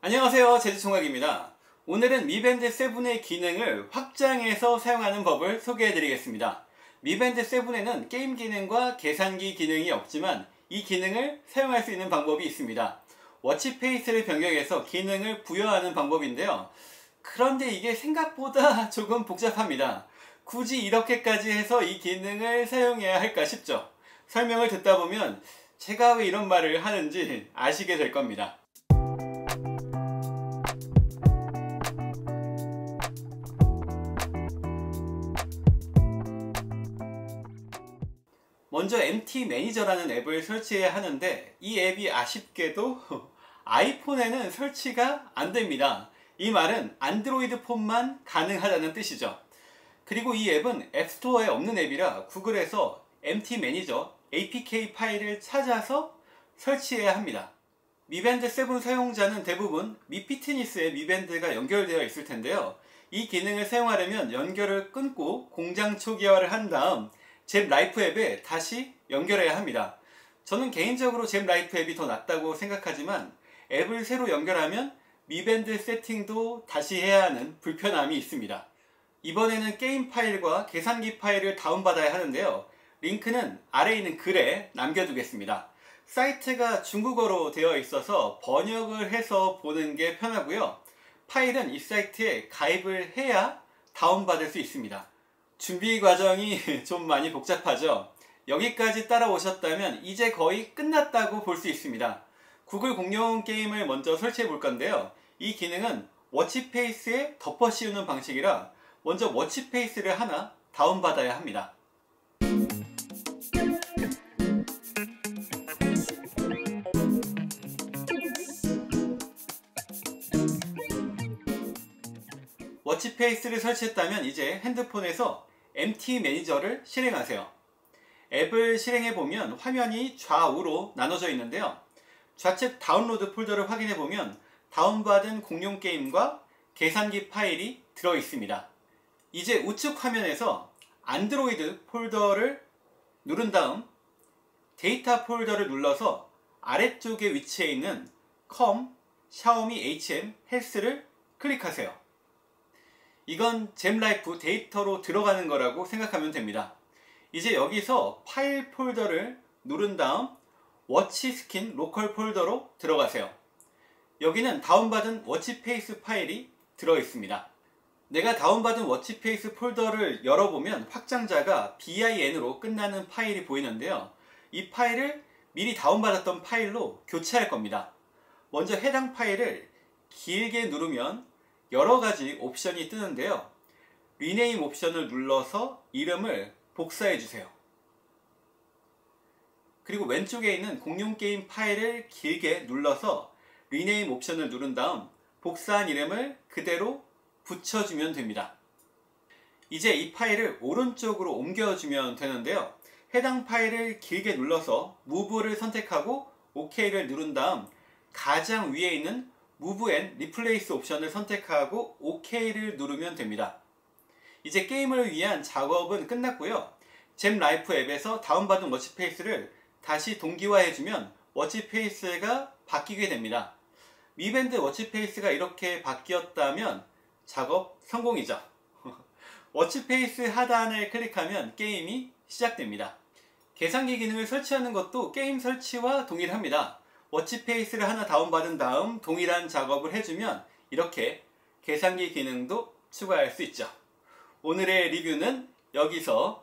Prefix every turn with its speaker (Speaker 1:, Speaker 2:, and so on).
Speaker 1: 안녕하세요, 제주총각입니다. 오늘은 미밴드 7의 기능을 확장해서 사용하는 법을 소개해 드리겠습니다. 미밴드 7에는 게임 기능과 계산기 기능이 없지만 이 기능을 사용할 수 있는 방법이 있습니다. 워치페이스를 변경해서 기능을 부여하는 방법인데요. 그런데 이게 생각보다 조금 복잡합니다. 굳이 이렇게까지 해서 이 기능을 사용해야 할까 싶죠. 설명을 듣다 보면 제가 왜 이런 말을 하는지 아시게 될 겁니다. 먼저 MT 매니저라는 앱을 설치해야 하는데 이 앱이 아쉽게도 아이폰에는 설치가 안됩니다. 이 말은 안드로이드 폰만 가능하다는 뜻이죠. 그리고 이 앱은 앱스토어에 없는 앱이라 구글에서 MT 매니저 APK 파일을 찾아서 설치해야 합니다. 미밴드 7 사용자는 대부분 미피트니스에 미밴드가 연결되어 있을 텐데요. 이 기능을 사용하려면 연결을 끊고 공장 초기화를 한 다음 젬 라이프 앱에 다시 연결해야 합니다. 저는 개인적으로 젬 라이프 앱이 더 낫다고 생각하지만 앱을 새로 연결하면 미밴드 세팅도 다시 해야 하는 불편함이 있습니다. 이번에는 게임 파일과 계산기 파일을 다운받아야 하는데요. 링크는 아래에 있는 글에 남겨두겠습니다. 사이트가 중국어로 되어 있어서 번역을 해서 보는 게 편하고요. 파일은 이 사이트에 가입을 해야 다운받을 수 있습니다. 준비 과정이 좀 많이 복잡하죠. 여기까지 따라오셨다면 이제 거의 끝났다고 볼 수 있습니다. 구글 공룡 게임을 먼저 설치해 볼 건데요. 이 기능은 워치페이스에 덮어 씌우는 방식이라 먼저 워치페이스를 하나 다운받아야 합니다. 워치페이스를 설치했다면 이제 핸드폰에서 MT 매니저를 실행하세요. 앱을 실행해보면 화면이 좌우로 나눠져 있는데요. 좌측 다운로드 폴더를 확인해보면 다운받은 공룡 게임과 계산기 파일이 들어있습니다. 이제 우측 화면에서 안드로이드 폴더를 누른 다음 데이터 폴더를 눌러서 아래쪽에 위치해 있는 컴, 샤오미 HM, 헬스를 클릭하세요. 이건 젬 라이프 데이터로 들어가는 거라고 생각하면 됩니다. 이제 여기서 파일 폴더를 누른 다음 워치 스킨 로컬 폴더로 들어가세요. 여기는 다운받은 워치페이스 파일이 들어있습니다. 내가 다운받은 워치페이스 폴더를 열어보면 확장자가 bin으로 끝나는 파일이 보이는데요. 이 파일을 미리 다운받았던 파일로 교체할 겁니다. 먼저 해당 파일을 길게 누르면 여러가지 옵션이 뜨는데요. 리네임 옵션을 눌러서 이름을 복사해 주세요. 그리고 왼쪽에 있는 공룡 게임 파일을 길게 눌러서 리네임 옵션을 누른 다음 복사한 이름을 그대로 붙여주면 됩니다. 이제 이 파일을 오른쪽으로 옮겨주면 되는데요. 해당 파일을 길게 눌러서 무브를 선택하고 OK를 누른 다음 가장 위에 있는 Move and Replace 옵션을 선택하고 OK를 누르면 됩니다. 이제 게임을 위한 작업은 끝났고요. 젬 라이프 앱에서 다운받은 워치페이스를 다시 동기화해주면 워치페이스가 바뀌게 됩니다. 미밴드 워치페이스가 이렇게 바뀌었다면 작업 성공이죠. 워치페이스 하단을 클릭하면 게임이 시작됩니다. 계산기 기능을 설치하는 것도 게임 설치와 동일합니다. 워치페이스를 하나 다운받은 다음 동일한 작업을 해주면 이렇게 계산기 기능도 추가할 수 있죠. 오늘의 리뷰는 여기서